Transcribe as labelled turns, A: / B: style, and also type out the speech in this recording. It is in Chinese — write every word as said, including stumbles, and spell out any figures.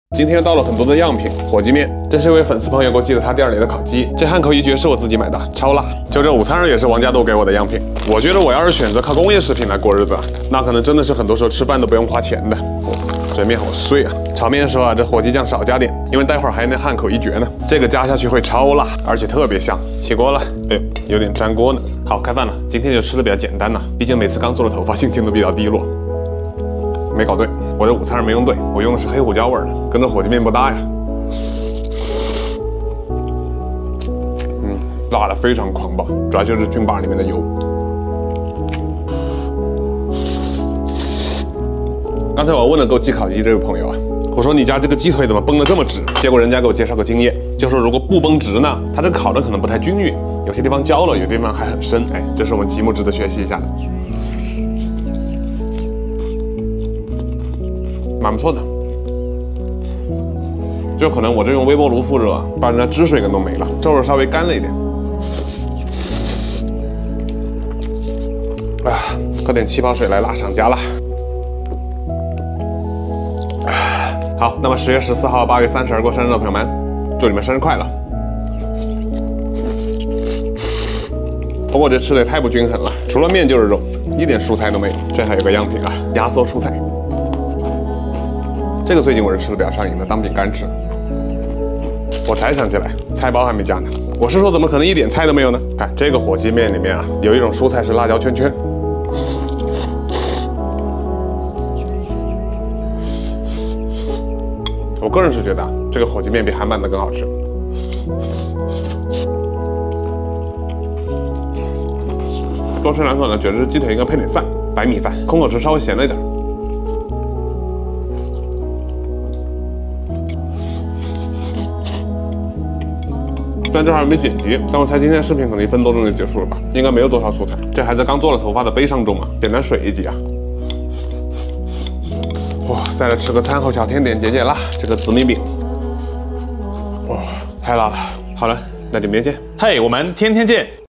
A: 今天又到了很多的样品，火鸡面，这是一位粉丝朋友给我寄的他店里的烤鸡，这汉口一绝是我自己买的，超辣。就这午餐也是王家豆给我的样品。我觉得我要是选择靠工业食品来过日子，那可能真的是很多时候吃饭都不用花钱的。这面好碎啊！炒面的时候啊，这火鸡酱少加点，因为待会儿还有那汉口一绝呢，这个加下去会超辣，而且特别香。起锅了，哎呦，有点粘锅呢。好，开饭了。今天就吃的比较简单呐，毕竟每次刚做了头发，心情都比较低落。没搞对，我的午餐没用对，我用的是黑胡椒味的，跟这火鸡面不搭呀。嗯，辣的非常狂暴，主要就是菌巴里面的油。刚才我问了给我寄烤鸡这位朋友啊，我说你家这个鸡腿怎么崩得这么直？结果人家给我介绍个经验，就说如果不崩直呢，它这个烤的可能不太均匀，有些地方焦了，有些地方还很深。哎，这是我们极目值得学习一下的。蛮不错的，就可能我这用微波炉复热，把人家汁水给弄没了，肉肉稍微干了一点。啊，喝点气泡水来拉上家了。好，那么十月十四号、八月三十儿过生日的朋友们，祝你们生日快乐！不过这吃的也太不均衡了，除了面就是肉，一点蔬菜都没有。这还有个样品啊，压缩蔬菜。这个最近我是吃的比较上瘾的，当饼干吃。我才想起来，菜包还没加呢。我是说，怎么可能一点菜都没有呢？看这个火鸡面里面啊，有一种蔬菜是辣椒圈圈。我个人是觉得啊，这个火鸡面比韩版的更好吃。多吃两口呢，觉得这鸡腿应该配点饭，白米饭，空口吃稍微咸了一点。虽然这还没剪辑，但我猜今天视频可能一分多钟就结束了吧，应该没有多少素材。这还在刚做了头发的悲伤中啊，简单水一集啊。哇，再来吃个餐后小甜点解解辣，这个紫米饼，哇，太辣了。好了，那就明天见。嘿，我们天天见。